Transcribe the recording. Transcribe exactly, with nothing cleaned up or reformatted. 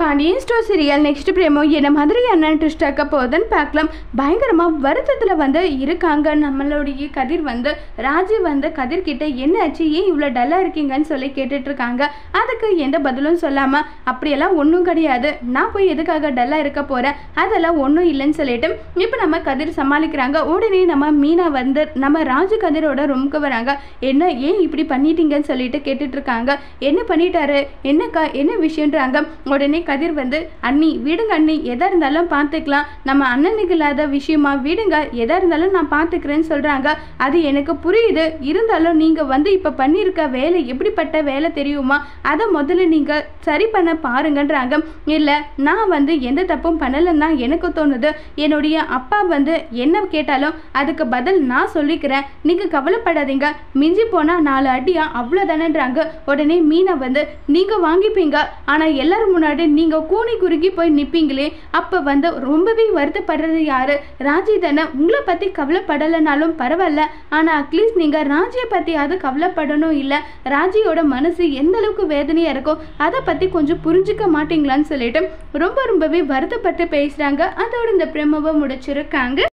Pandian store serial next promo என்ன மாதிரியான twist ஆக்க போகுதுன்னு பார்க்கலாம். பயங்கரமாக வருத்தத்தில் வந்து இருக்காங்க நம்மளுடைய கதிர். வந்து ராஜி வந்து கதிர் கிட்ட என்ன ஆச்சு, ஏன் இவ்வளோ டல்லாக இருக்கீங்கன்னு சொல்லி கேட்டுட்டு இருக்காங்க. அதுக்கு எந்த பதிலும் சொல்லாமல் அப்படியெல்லாம் ஒன்றும் கிடையாது, நான் போய் எதுக்காக டல்லாக இருக்க போகிறேன், அதெல்லாம் ஒன்றும் இல்லைன்னு சொல்லிட்டு இப்போ நம்ம கதிர் சமாளிக்கிறாங்க. உடனே நம்ம மீனா வந்து நம்ம ராஜு கதிரோட ரூமுக்கு வராங்க. என்ன ஏன் இப்படி பண்ணிட்டீங்கன்னு சொல்லிட்டு கேட்டுட்டு இருக்காங்க. என்ன பண்ணிட்டாரு, என்னக்கா என்ன விஷயன்றாங்க. உடனே கதிர் வந்து அண்ணி விடுங்க அண்ணி, எதா இருந்தாலும் பார்த்துக்கலாம், நம்ம அண்ணனுக்கு இல்லாத விஷயமா விடுங்க, எதா இருந்தாலும் நான் பார்த்துக்கிறேன்னு சொல்றாங்க. அது எனக்கு புரியுது, இருந்தாலும் நீங்க வந்து இப்ப பண்ணியிருக்க வேலை எப்படிப்பட்ட வேலை தெரியுமா, அதை முதல்ல நீங்க சரி பண்ண பாருங்கன்றாங்க. இல்ல நான் வந்து எந்த தப்பும் பண்ணலன்னு தான் எனக்கு தோணுது, என்னுடைய அப்பா வந்து என்ன கேட்டாலும் அதுக்கு பதில் நான் சொல்லிக்கிறேன், நீங்க கவலைப்படாதீங்க, மிஞ்சி போனா நாலு அடியா அவ்வளவுதானன்றாங்க. உடனே மீனா வந்து நீங்க வாங்கிப்பீங்க, ஆனா எல்லாரும் முன்னாடி நீங்க கூனி குறுகி போய் நிப்பீங்களே, அப்ப வந்து ரொம்பவே வருத்தப்படுறது யாரு, ராஜி தானே. உங்களை பத்தி கவலைப்படலைனாலும் பரவாயில்ல, ஆனா அட்லீஸ்ட் நீங்க ராஜியை பத்தி அது கவலைப்படணும். இல்ல ராஜியோட மனசு எந்த அளவுக்கு வேதனையா இருக்கும் அதை பத்தி கொஞ்சம் புரிஞ்சுக்க மாட்டீங்களான்னு சொல்லிட்டு ரொம்ப ரொம்பவே வருத்தப்பட்டு பேசுறாங்க. அதோட இந்த பிரமவை முடிச்சிருக்காங்க.